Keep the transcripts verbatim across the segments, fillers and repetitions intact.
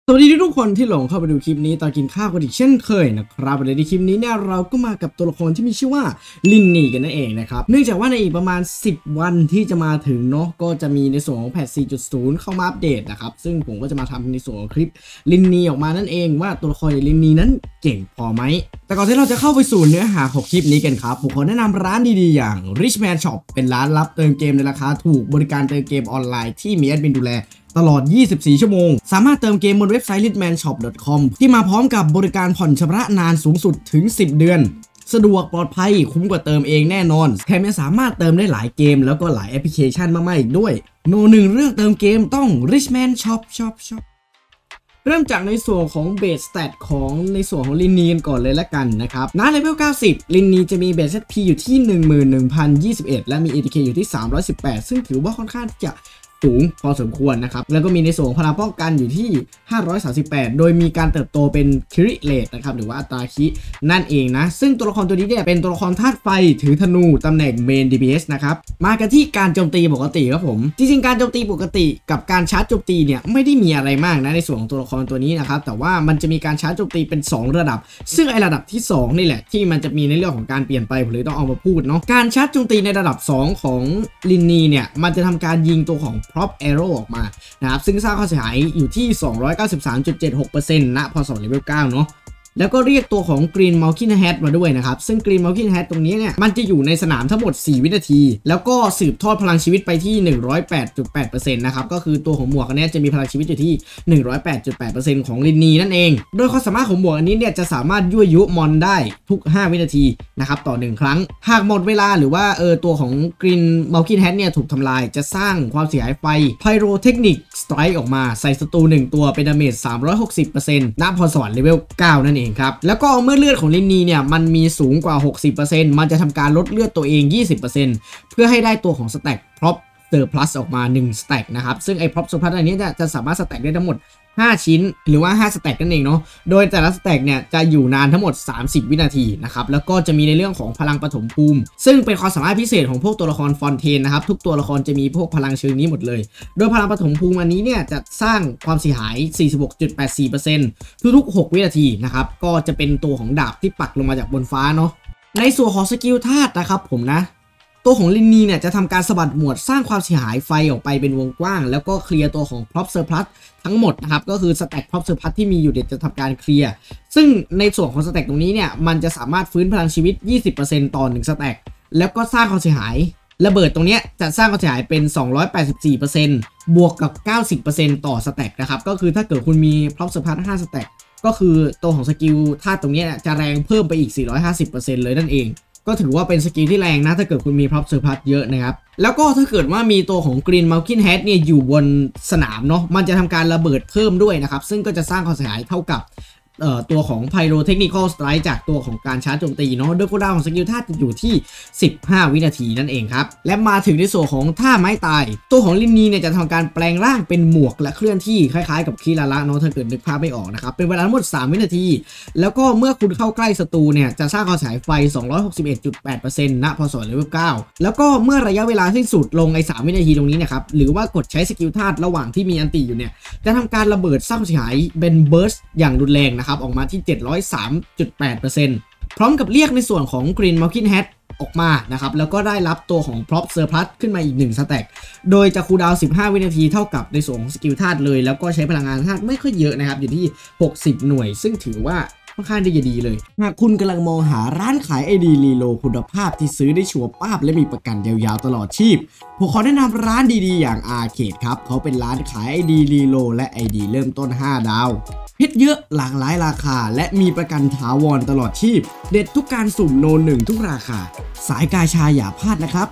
สวัสดีทุกคนที่หลงเข้าไปดูคลิปนี้ตอนกินข้าวกันอีกเช่นเคยนะครับในคลิปนี้เนี่ยเราก็มากับตัวละครที่มีชื่อว่าลินนี่กันนั่นเองนะครับเนื่องจากว่าในอีกประมาณสิบวันที่จะมาถึงเนาะก็จะมีในส่วนของแพท สี่จุดศูนย์ เข้ามาอัปเดตนะครับซึ่งผมก็จะมาทำในส่วนของคลิปลินนี่ออกมานั่นเองว่าตัวละครลินนี่นั้นเก่งพอไหมแต่ก่อนที่เราจะเข้าไปสู่เนื้อหาของคลิปนี้กันครับผมขอแนะนำร้านดีๆอย่าง Richman Shop เป็นร้านรับเติมเกมในราคาถูกบริการเติมเกมออนไลน์ที่มีแอดมินดูแลตลอดยี่สิบสี่ชั่วโมงสามารถเติมเกมบนเว็บไซต์ ริชแมนช็อป ดอท คอม ที่มาพร้อมกับบริการผ่อนชำระนานสูงสุดถึงสิบเดือนสะดวกปลอดภัยคุ้มกว่าเติมเองแน่นอนแถมยังสามารถเติมได้หลายเกมแล้วก็หลายแอปพลิเคชันมากๆอีกด้วยโนหนึ่งเรื่องเติมเกมต้อง Richman Shop Shop Shop เริ่มจากในส่วนของเบสสแตทของในส่วนของลินนีกันก่อนเลยละกันนะครับณเลเวลเก้าสิบลินนีจะมีเบส เอส พี อยู่ที่ หนึ่งหมื่นหนึ่งพันยี่สิบเอ็ด และมี เอ ที เค อยู่ที่สามร้อยสิบแปดซึ่งถือว่าค่อนข้างจะสูงพอสมควรนะครับแล้วก็มีในส่วนของพลังป้องกันอยู่ที่ห้าร้อยสามสิบแปดโดยมีการเติบโตเป็นคิริเรทนะครับหรือว่าอัตราคินั่นเองนะซึ่งตัวละครตัวนี้เนี่ยเป็นตัวละครธาตุไฟถือธนูตำแหน่งเมน ดี พี เอส นะครับมากันที่การโจมตีปกติครับผมจริงๆการโจมตีปกติกับการชาร์จโจมตีเนี่ยไม่ได้มีอะไรมากนะในส่วนของตัวละครตัวนี้นะครับแต่ว่ามันจะมีการชาร์จโจมตีเป็นสองระดับซึ่งไอระดับที่สองนี่แหละที่มันจะมีในเรื่องของการเปลี่ยนไปผมเลยต้องเอามาพูดเนาะการชาร์จโจมตีในระดับสองของลินนีเนี่ยมันจะทำการยิงตัวของ prop arrowออกมานะครับซึ่งสร้างความเสียหายอยู่ที่ สองร้อยเก้าสิบสามจุดเจ็ดหกเปอร์เซ็นต์ ณพศเลเวลเก้าเนาะแล้วก็เรียกตัวของ Green Malkin Hat มาด้วยนะครับซึ่ง Green Malkin Hat ตรงนี้เนี่ยมันจะอยู่ในสนามทั้งหมดสี่วินาทีแล้วก็สืบทอดพลังชีวิตไปที่ หนึ่งร้อยแปดจุดแปดเปอร์เซ็นต์ นะครับก็คือตัวของหมวกอันนี้จะมีพลังชีวิตอยู่ที่ หนึ่งร้อยแปดจุดแปดเปอร์เซ็นต์ ของลินนีนั่นเองโดยความสามารถของหมวกอันนี้เนี่ยจะสามารถยั่วยุมอนได้ทุกห้าวินาทีนะครับต่อหนึ่งครั้งหากหมดเวลาหรือว่าเออตัวของ Green Malkin Hat เนี่ยถูกทำลายจะสร้างความเสียหายไฟ Pyrotechnic Strike ออกมาใส่ศัตรูหนึ่งตัวเป็นดาเมจ สามร้อยหกสิบเปอร์เซ็นต์ ณพรสวรรค์เลเวลเก้านั่นเองครับแล้วก็เมื่อเลือดของลินนีเนี่ยมันมีสูงกว่า หกสิบเปอร์เซ็นต์ มันจะทำการลดเลือดตัวเอง ยี่สิบเปอร์เซ็นต์ เพื่อให้ได้ตัวของสแต็กพร็อพเซอร์พลัสออกมาหนึ่งสแต็กนะครับซึ่งไอ้พร็อพเซอร์พลัสอันนี้จะจะสามารถสแต็กได้ทั้งหมดห้าชิ้นหรือว่าห้าสแต็กนั่นเองเนาะโดยแต่ละสแต็กเนี่ยจะอยู่นานทั้งหมดสามสิบวินาทีนะครับแล้วก็จะมีในเรื่องของพลังปฐมภูมิซึ่งเป็นความสามารถพิเศษของพวกตัวละครฟอนเทนนะครับทุกตัวละครจะมีพวกพลังเชิงนี้หมดเลยโดยพลังปฐมภูมิอันนี้เนี่ยจะสร้างความเสียหาย สี่สิบหกจุดแปดสี่เปอร์เซ็นต์ ทุกๆหกวินาทีนะครับก็จะเป็นตัวของดาบที่ปักลงมาจากบนฟ้าเนาะในส่วนของสกิลธาตุนะครับผมนะตัวของลินนีเนี่ยจะทำการสะบัดหมวดสร้างความเสียหายไฟออกไปเป็นวงกว้างแล้วก็เคลียร์ตัวของพร็อพเซอร์พลัสทั้งหมดนะครับก็คือสแต็กพร็อพเซอร์พลัสที่มีอยู่เดี๋ยวจะทำการเคลียร์ซึ่งในส่วนของสแต็กตรงนี้เนี่ยมันจะสามารถฟื้นพลังชีวิต ยี่สิบเปอร์เซ็นต์ ต่อหนึ่งสแต็กแล้วก็สร้างความเสียหายระเบิดตรงนี้จะสร้างความเสียหายเป็น สองร้อยแปดสิบสี่เปอร์เซ็นต์ บวกกับ เก้าสิบเปอร์เซ็นต์ ต่อสแต็กนะครับก็คือถ้าเกิดคุณมีพร็อพเซอร์พลัสห้าสแต็กก็คือตัวของสกิลธาตุตรงนี้จะแรงเพิ่มไปอีก สี่ร้อยห้าสิบเปอร์เซ็นต์ เลยนั่นเองก็ถือว่าเป็นสกิลที่แรงนะถ้าเกิดคุณมีพร็อพเซอร์พลัสเยอะนะครับแล้วก็ถ้าเกิดว่ามีตัวของ Green Malkin Hat เนี่ยอยู่บนสนามเนาะมันจะทำการระเบิดเพิ่มด้วยนะครับซึ่งก็จะสร้างความเสียหายเท่ากับเอ่อตัวของ Pyrotechnical Strike จากตัวของการชาร์จโจมตีเนาะโดยโคดาวของสกิลธาตุจะอยู่ที่สิบห้าวินาทีนั่นเองครับและมาถึงในส่วนของท่าไม้ตายตัวของลินนีเนี่ยจะทำการแปลงร่างเป็นหมวกและเคลื่อนที่คล้ายๆกับคิราระเนาะถ้าเกิดนึกภาพไม่ออกนะครับเป็นเวลาทั้งหมดสามวินาทีแล้วก็เมื่อคุณเข้าใกล้ศัตรูเนี่ยจะสร้างความเสียหายไฟ สองร้อยหกสิบเอ็ดจุดแปดเปอร์เซ็นต์ ณพศเลเวลเก้าแล้วก็เมื่อระยะเวลาสิ้นสุดลงไอ้สามวินาทีตรงนี้นะครับหรือว่ากดใช้สกิลธาตุระหว่างที่มีอันติอยู่เนี่ยจะทำการระเบิดสร้างความเสียหายเป็นเบิร์สอย่างรุนแรงนะครับออกมาที่เจ็ดร้อยสามจุดแปดเปอร์เซ็นต์ พร้อมกับเรียกในส่วนของ Green Malkin Hat ออกมานะครับแล้วก็ได้รับตัวของ Prop Surplus ขึ้นมาอีกหนึ่งสแต็กโดยจะคูลดาวน์สิบห้าวินาทีเท่ากับในส่วนของสกิลธาตุเลยแล้วก็ใช้พลังงานธาตุไม่ค่อยเยอะนะครับอยู่ที่หกสิบหน่วยซึ่งถือว่าค่อนข้างได้ดีเลยหากคุณกำลังมองหาร้านขาย ไอ ดี รีโหลดคุณภาพที่ซื้อได้ชัวร์ป้าบและมีประกันยาวๆตลอดชีพผมขอแนะนำร้านดีๆอย่าง Arcade ครับเขาเป็นร้านขาย ไอ ดี รีโหลดและ ไอ ดี เริ่มต้นห้าดาวเพชรเยอะหลากหลายราคาและมีประกันถาวรตลอดชีพเด็ดทุกการสุ่มโนหนึ่งทุกราคาสายกาชาอย่าพลาดนะครับ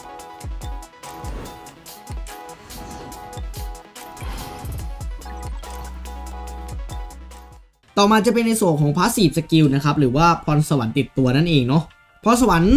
ต่อมาจะเป็นในส่วนของ Passive Skill นะครับหรือว่าพรสวรรค์ติดตัวนั่นเองเนาะพรสวรรค์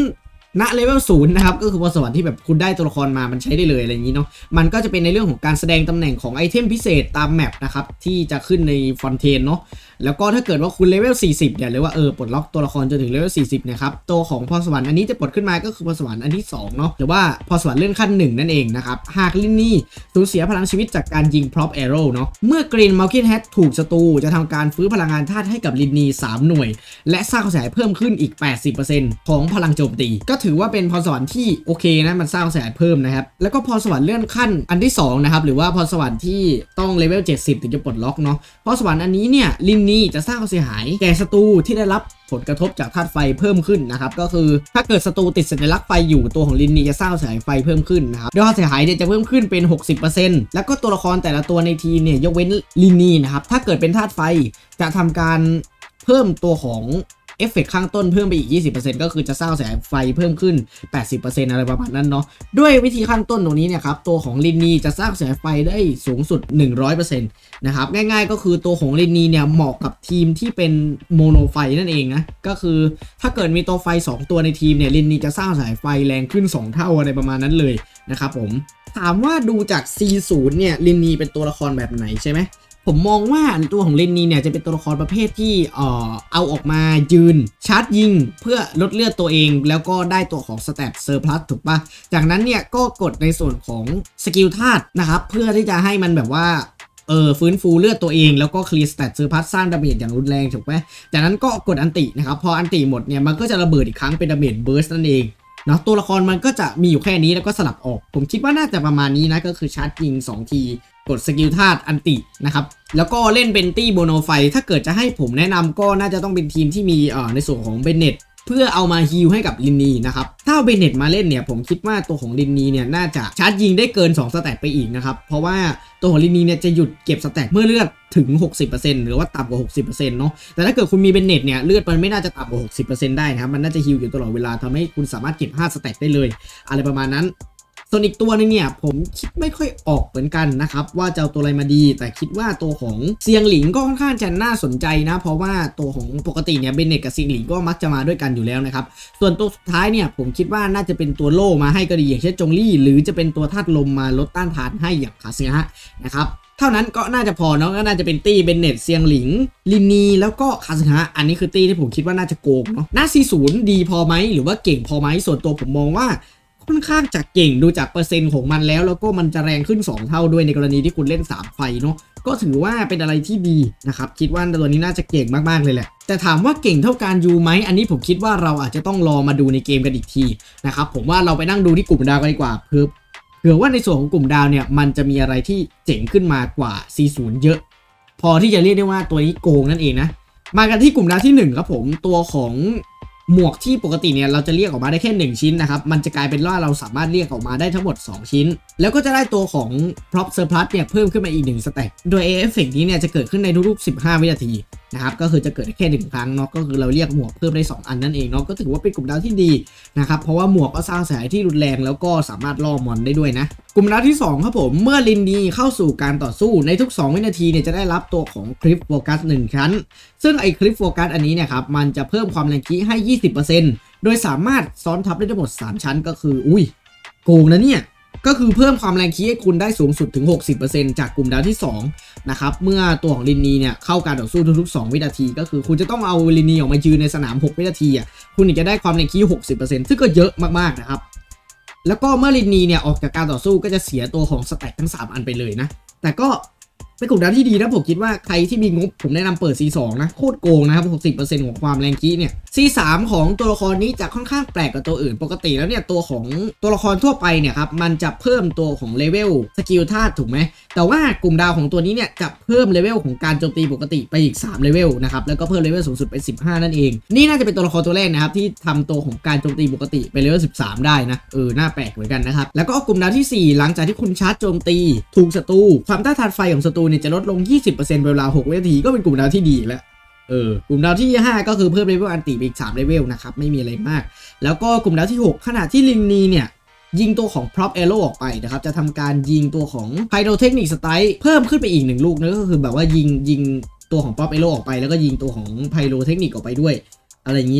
ณเลเวลศูนย์นะครับก็คือพรสวรรค์ที่แบบคุณได้ตัวละครมามันใช้ได้เลยอะไรอย่างนี้เนาะมันก็จะเป็นในเรื่องของการแสดงตำแหน่งของไอเทมพิเศษตามแมปนะครับที่จะขึ้นในฟอนเทนเนาะแล้วก็ถ้าเกิดว่าคุณเลเวลสี่สิบเนี่ยหรือว่าเออปลดล็อกตัวละครจนถึงเลเวลสี่สิบเนี่ยครับตัวของพรสวรรค์อันนี้จะปลดขึ้นมาก็คือพรสวรรค์อันที่สองเนาะหรือว่าพรสวรรค์เลื่อนขั้นหนึ่งนั่นเองนะครับหากลินนี่สูญเสียพลังชีวิตจากการยิงพร็อพแอโร่เนาะเมื่อกรีนมัลคินแฮทถูกศัตรูจะทำการฟื้นพลังงานธาตุให้กับลินนี่สามหน่วยและสร้างกระแสเพิ่มขึ้นอีก แปดสิบเปอร์เซ็นต์ ของพลังโจมตีก็ถือว่าเป็นพรสวรรค์ที่โอเคนะมันสร้างกระแสเพิ่มนะครับแล้วก็พรสวรรค์เลื่อนขั้นอันที่สองนะครับหรือว่าพรสวรรค์ที่ต้องเลเวลเจ็ดสิบถึงจะปลดล็อกเนาะพรสวรรค์อันนี้เนี่ยลินนี่จะสร้างความเสียหายแก่ศัตรูที่ได้รับผลกระทบจากธาตุไฟเพิ่มขึ้นนะครับก็คือถ้าเกิดศัตรูติดสัญลักษณ์ไฟอยู่ตัวของลินนี่จะสร้างความเสียหายไฟเพิ่มขึ้นนะครับโดยความเสียหายเนี่ยจะเพิ่มขึ้นเป็น หกสิบเปอร์เซ็นต์ แล้วก็ตัวละครแต่ละตัวในทีมเนี่ยยกเว้นลินนี่นะครับถ้าเกิดเป็นธาตุไฟจะทำการเพิ่มตัวของเอฟเฟกต์ข้างต้นเพิ่มไปอีก ยี่สิบเปอร์เซ็นต์ ก็คือจะสร้างแสงไฟเพิ่มขึ้น แปดสิบเปอร์เซ็นต์ อะไรประมาณนั้นเนาะด้วยวิธีข้างต้นตรงนี้เนี่ยครับตัวของลินนีจะสร้างแสงไฟได้สูงสุด หนึ่งร้อยเปอร์เซ็นต์ นะครับง่ายๆก็คือตัวของลินนีเนี่ยเหมาะกับทีมที่เป็นโมโนไฟนั่นเองนะก็คือถ้าเกิดมีตัวไฟสองตัวในทีมเนี่ยลินนีจะสร้างแสงไฟแรงขึ้นสองเท่าอะไรประมาณนั้นเลยนะครับผมถามว่าดูจาก ซี ศูนย์ เนี่ยลินนีเป็นตัวละครแบบไหนใช่ไหมผมมองว่าตัวของลินนีเนี่ยจะเป็นตัวละครประเภทที่เอ่อเอาออกมายืนชาร์จยิงเพื่อลดเลือดตัวเองแล้วก็ได้ตัวของสแตทเซอร์พลัสถูกปะจากนั้นเนี่ยก็กดในส่วนของสกิลธาตุนะครับเพื่อที่จะให้มันแบบว่าเออฟื้นฟูเลือดตัวเองแล้วก็เคลียร์สแตทเซอร์พลัสสร้างดาเมจอย่างรุนแรงถูกไหมจากนั้นก็กดอันตินะครับพออันติหมดเนี่ยมันก็จะระเบิดอีกครั้งเป็นดาเมจเบิร์สนั่นเองเนาะตัวละครมันก็จะมีอยู่แค่นี้แล้วก็สลับออกผมคิดว่าน่าจะประมาณนี้นะก็คือชาร์จยิงสองทีกดสกิลธาตุอันตินะครับแล้วก็เล่นเป็นตี้โบโนไฟถ้าเกิดจะให้ผมแนะนำก็น่าจะต้องเป็นทีมที่มีเอ่อในส่วนของเบนเน็ตเพื่อเอามาฮีลให้กับลินนีนะครับถ้าเอาเบนเน็ตมาเล่นเนี่ยผมคิดว่าตัวของลินนีเนี่ยน่าจะชาร์จยิงได้เกินสองสแตทไปอีกนะครับเพราะว่าตัวของลินนีเนี่ยจะหยุดเก็บสแตทเมื่อเลือดถึง หกสิบเปอร์เซ็นต์ หรือว่าต่ำกว่า หกสิบเปอร์เซ็นต์ เนาะแต่ถ้าเกิดคุณมีเบนเน็ตเนี่ยเลือดมันไม่น่าจะต่ำกว่า หกสิบเปอร์เซ็นต์ ได้นะครับมันน่าจะฮีลอยู่ตลอดเวลาทำให้คุณสามารถเก็บห้าสแตทได้เลยอะไรประมาณนั้นส่วนอีกตัวนึงเนี่ยผมคิดไม่ค่อยออกเหมือนกันนะครับว่าจะเอาตัวอะไรมาดีแต่คิดว่าตัวของเซียงหลิงก็ค่อนข้างจะน่าสนใจนะเพราะว่าตัวของปกติเนี่ยเบนเน็ตกับเซียงหลิงก็มักจะมาด้วยกันอยู่แล้วนะครับส่วนตัวสุดท้ายเนี่ยผมคิดว่าน่าจะเป็นตัวโล่มาให้ก็ดีอย่างเช่นจงลี่หรือจะเป็นตัวธาตุลมมาลดต้านทานให้อย่างคาซึงะนะครับเท่านั้นก็น่าจะพอเนาะก็น่าจะเป็นตี้เบนเน็ตเซียงหลิงลินนีแล้วก็คาซึงะอันนี้คือตี้ที่ผมคิดว่าน่าจะโกงเนาะหน้า ซี ศูนย์ ดีพอไหมหรือว่าเก่งพอไหมส่วนตัวผมมองว่าค่อนข้างจะเก่งดูจากเปอร์เซ็นต์ของมันแล้วแล้วก็มันจะแรงขึ้นสองเท่าด้วยในกรณีที่คุณเล่นสามไฟเนาะก็ถือว่าเป็นอะไรที่ดีนะครับคิดว่าตัวนี้น่าจะเก่งมากๆเลยแหละแต่ถามว่าเก่งเท่าการยูไหมอันนี้ผมคิดว่าเราอาจจะต้องรอมาดูในเกมกันอีกทีนะครับผมว่าเราไปนั่งดูที่กลุ่มดาวกันดีกว่าเพื่อเผื่อว่าในส่วนของกลุ่มดาวเนี่ยมันจะมีอะไรที่เจ๋งขึ้นมากว่า ซี ศูนย์ เยอะพอที่จะเรียกได้ว่าตัวนี้โกงนั่นเองนะมากันที่กลุ่มดาวที่หนึ่งครับผมตัวของหมวกที่ปกติเนี่ยเราจะเรียกออกมาได้แค่หนึ่งชิ้นนะครับมันจะกลายเป็นว่าเราสามารถเรียกออกมาได้ทั้งหมดสองชิ้นแล้วก็จะได้ตัวของ prop surplus เนี่ยเพิ่มขึ้นมาอีกหนึ่งสแต็กโดย เอ เอฟ เฟกต์นี้เนี่ยจะเกิดขึ้นในทุกๆสิบห้าวินาทีนะครับก็คือจะเกิดแค่หนึ่งครั้งเนาะก็คือเราเรียกหมวกเพิ่มได้สองอันนั่นเองเนาะก็ถือว่าเป็นกลุ่มดาวที่ดีนะครับเพราะว่าหมวกก็สร้างสายที่รุนแรงแล้วก็สามารถล่อมอนได้ด้วยนะกลุ่มดาวที่สองครับผมเมื่อลินดีเข้าสู่การต่อสู้ในทุกสองวินาทีเนี่ยจะได้รับตัวของคลิปโฟกัสหนึ่งชั้นซึ่งไอคลิปโฟกัสอันนี้เนี่ยครับมันจะเพิ่มความแรงคีให้ ยี่สิบเปอร์เซ็นต์ โดยสามารถซ้อนทับได้ทั้งหมดสามชั้นก็คืออุ้ยโกงนะเนี่ยก็คือเพิ่มความแรงคีให้คุณได้สูงสุดถึง หกสิบเปอร์เซ็นต์ จากกลุ่มดาวที่สองนะครับเมื่อตัวของลินนีเนี่ยเข้าการต่อสู้ทุกๆสองวินาทีก็คือคุณจะต้องเอาลินนีออกมายืนในสนามหกวินาทีอ่ะคุณถึงจะได้ความแรงคี หกสิบเปอร์เซ็นต์ ซึ่งก็เยอะมากๆนะครับแล้วก็เมื่อลินนีเนี่ยออกจากการต่อสู้ก็จะเสียตัวของสแต็กทั้งสามอันไปเลยนะแต่ก็เป็นกลุ่มดาวที่ดีนะผมคิดว่าใครที่มีงบผมแนะนำเปิด ซี สอง นะโคตรโกงนะครับ หกสิบเปอร์เซ็นต์ ของความแรงคีเนี่ย ซี สาม ของตัวละครนี้จะค่อนข้างแปลกกว่าตัวอื่นปกติแล้วเนี่ยตัวของตัวละครทั่วไปเนี่ยครับมันจะเพิ่มตัวของเลเวลสกิลธาตุถูกไหมแต่ว่ากลุ่มดาวของตัวนี้เนี่ยจะเพิ่มเลเวลของการโจมตีปกติไปอีกสามเลเวลนะครับแล้วก็เพิ่มเลเวลสูงสุดเป็นสิบห้านั่นเองนี่น่าจะเป็นตัวละครตัวแรกนะครับที่ทำตัวของการโจมตีปกติไปเลเวลสิบสามได้นะเออน่าแปลกเหมือนกันนะครับแล้วก็กลุ่มดาวที่สี่หลังจากที่คุณชาร์จโจมตีถูกศัตรูความต้านทานไฟของศัตรูเนี่ยจะลดลงยี่สิบเปอร์เซ็นต์ เวลาหกวินาทีก็เป็นกลุ่มดาวที่ดีแล้วเออกลุ่มดาวที่ห้าก็คือเพิ่มเลเวลอันติไปอีกสามเลเวลนะครับไม่มีอะไรมากแล้วก็กลุ่มดาวที่หกขณะที่ลินนีเนี่ยยิงตัวของ prop arrow ออกไปนะครับจะทำการยิงตัวของ pyrotechnic strike เพิ่มขึ้นไปอีกหนึ่งลูกนั่นก็คือแบบว่ายิงยิงตัวของ prop arrow ออกไปแล้วก็ยิงตัวของ pyrotechnic ออกไปด้วยอะไรอย่างนี้เนาะ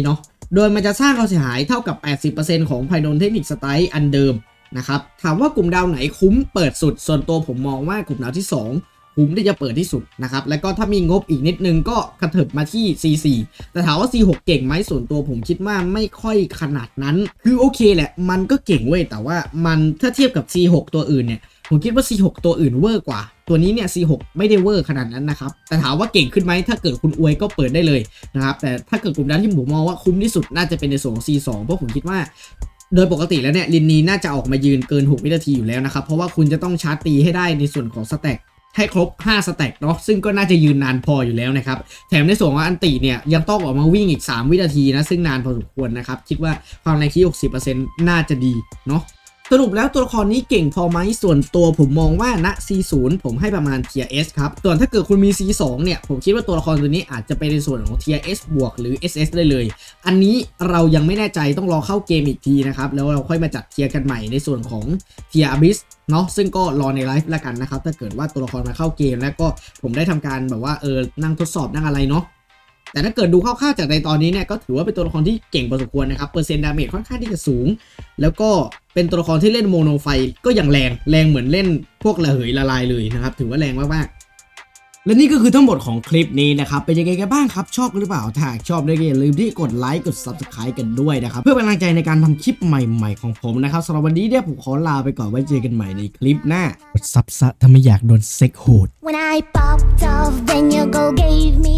โดยมันจะสร้างความเสียหายเท่ากับ แปดสิบเปอร์เซ็นต์ ของไพโดนเทคนิคสไตล์อันเดิมนะครับถามว่ากลุ่มดาวไหนคุ้มเปิดสุดส่วนตัวผมมองว่ากลุ่มดาวที่สองคุ้มที่จะเปิดที่สุดนะครับแล้วก็ถ้ามีงบอีกนิดนึงก็กระเถิบมาที่ ซี โฟร์ แต่ถามว่า ซี ซิกซ์ เก่งไหมส่วนตัวผมคิดว่าไม่ค่อยขนาดนั้นคือโอเคแหละมันก็เก่งเว้ยแต่ว่ามันถ้าเทียบกับ ซี ซิกซ์ ตัวอื่นเนี่ยผมคิดว่า ซี ซิกซ์ ตัวอื่นเวอร์กว่าตัวนี้เนี่ย ซี ซิกซ์ ไม่ได้เวอร์ขนาดนั้นนะครับแต่ถามว่าเก่งขึ้นไหมถ้าเกิดคุณอวยก็เปิดได้เลยนะครับแต่ถ้าเกิดกลุ่มดาวที่ผมมองว่าคุ้มที่สุดน่าจะเป็นในส่วนของ ซี ทู เพราะผมคิดว่าโดยปกติแล้วเนี่ยลินนีน่าจะออกมายืนเกินหกวินาทีอยู่แล้วนะครับเพราะว่าคุณจะต้องชาร์จตีให้ได้ในส่วนของสแต็กให้ครบห้าสแต็กเนาะซึ่งก็น่าจะยืนนานพออยู่แล้วนะครับแถมในส่วนของอันติเนี่ยยังต้องออกมาวิ่งอีกสามวินาทีนะซึ่งนานพอสมควรนะครับคิดว่าความแรงที่ หกสิบเปอร์เซ็นต์ น่าจะดีเนาะสรุปแล้วตัวละครนี้เก่งพอไหมส่วนตัวผมมองว่าณ ซี ศูนย์ ผมให้ประมาณ ที เอส ครับส่วนถ้าเกิดคุณมี ซี ทู เนี่ยผมคิดว่าตัวละครตัวนี้อาจจะเป็นในส่วนของ ที เอส บวกหรือ เอส เอส ได้เลยอันนี้เรายังไม่แน่ใจต้องรอเข้าเกมอีกทีนะครับแล้วเราค่อยมาจัดเทียร์กันใหม่ในส่วนของเทียร์ Abyss เนาะซึ่งก็รอในไลฟ์แล้วกันนะครับถ้าเกิดว่าตัวละครมาเข้าเกมแล้วก็ผมได้ทำการแบบว่าเออนั่งทดสอบนั่งอะไรเนาะแต่ถ้าเกิดดูคร่าวๆจากในตอนนี้เนี่ยก็ถือว่าเป็นตัวละครที่เก่งพอสมควรนะครับเปอร์เซ็นต์ดาเมจค่อนข้างที่จะสูงแล้วก็เป็นตัวละครที่เล่นโมโนไฟก็อย่างแรงแรงเหมือนเล่นพวกระเหยละลายเลยนะครับถือว่าแรงมากๆและนี่ก็คือทั้งหมดของคลิปนี้นะครับเป็นยังไงกันบ้างครับชอบหรือเปล่าถ้าชอบด้วยก็อย่าลืมที่กดไลค์กด ซับสไครบ์ กันด้วยนะครับเพื่อเป็นกำลังใจในการทำคลิปใหม่ๆของผมนะครับสำหรับวันนี้เนี่ยผมขอลาไปก่อนไว้เจอกันใหม่ในคลิปหน้ากดซับซะถ้าไม่อยากโดนเซ็กโหด When I popped off, then your girl gave me